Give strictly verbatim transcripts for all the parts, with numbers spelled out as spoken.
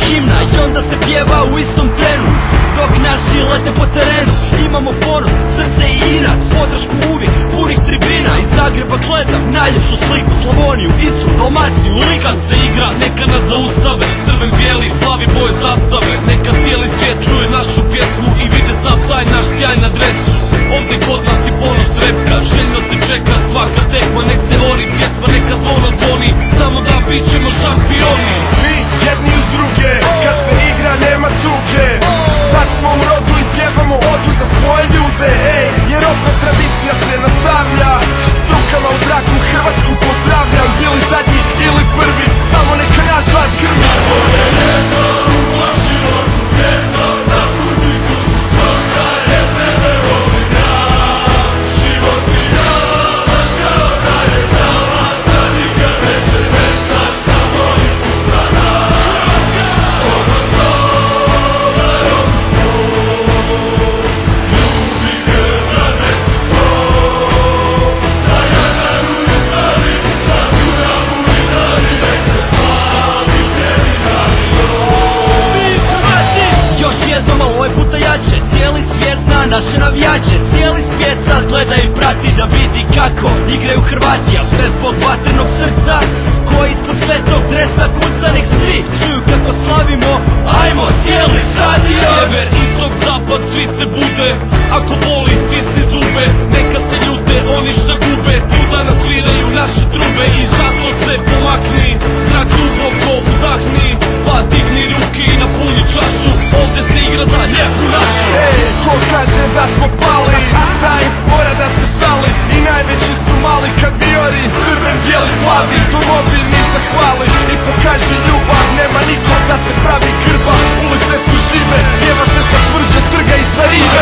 himna i onda se pjeva u istom trenu. Dok naši lete po terenu, imamo ponos, srce i inat, podršku uvijek, punih tribina. Iz Zagreba gledam najljepšu sliku, Slavoniju, Istru, Dalmaciju, Liku. Kad se igra, neka nas zaustave, crven, bijeli, plavi boje zastave. Neka cijeli svijet čuje našu pjesmu i vide sav taj naš sjaj na dresu. Ovdje kod nas je ponos repka, željno se čeka svaka tekma. Nek se ori pjesma, neka zvono zvoni, znamo da bit ćemo šampioni. Svi jedni uz druge, kad se igra nema tuge. Sad smo u rodu i pjevamo odu za svoje ljude, ej, jer opet tradicija se nastavlja. S rukama u zraku Hrvatsku pozdravljam, bili zadnji ili prvi, samo neka naš glas krvi. Jednom, ali ovaj puta jače, cijeli svijet zna naše navijače. Cijeli svijet sad gleda i prati da vidi kako igraju Hrvati. A sve zbog vatrenog srca koji ispod svetog dresa kuca. Nek svi čuju kako slavimo, ajmo cijeli stadion. Sjever, istok, zapad, svi se bude. Ako boli, stisni zube, neka se ljute oni što gube. Tu danas sviraju naše trube i zato se pomakni, zrak duboko udahni, pa digni ruke i napuni čašu. Ovdje se igra za lijepu našu. Ej, ko kaže da smo pali, taj mora da se šali. I najveći su mali kad viori, crven, bijeli, plavi, domovi mi zahvali i pokaže ljubav. Nema nikog da se pravi grba, ulice su žive, pjeva se sa tvrđe trga i sa rive.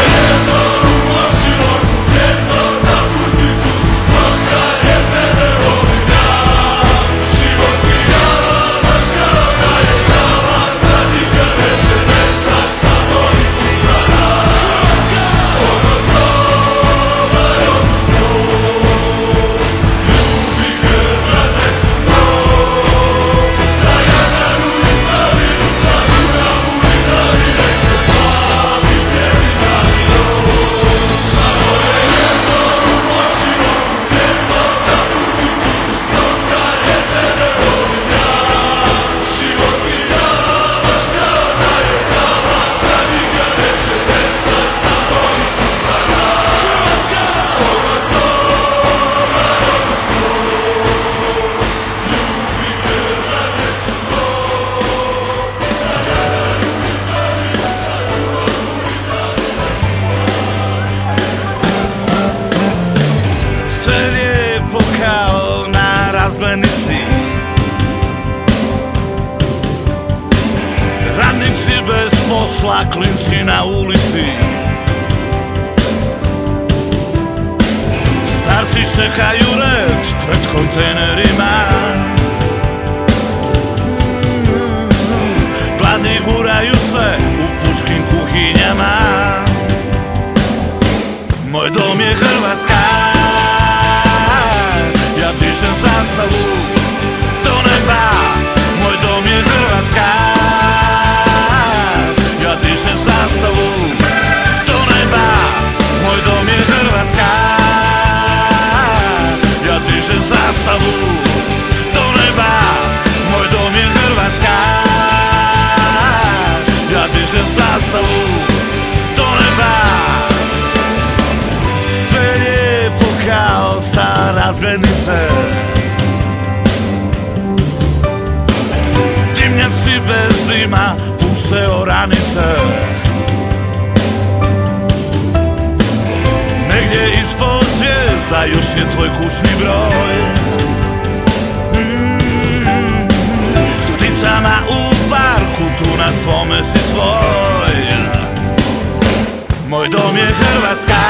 Radnici bez posla, klinci na ulici, starci čekaju red pred kontejnerima, gladni guraju se u pučkim kuhinjama. Moj dom je Hrvatska, ja dižem zastavu do neba. Moj dom je Hrvatska, ja dižem zastavu do neba. Moj dom je Hrvatska, ja dižem zastavu do neba. Moj dom je Hrvatska, ja dižem zastavu do neba. Sve lijepo kao sa razglednice, dimnjaci bez dima, puste oranice. Negdje ispod zvijezda još je tvoj kućni broj. mm, S pticama u parku, tu na svome si svoj. Moj dom je Hrvatska,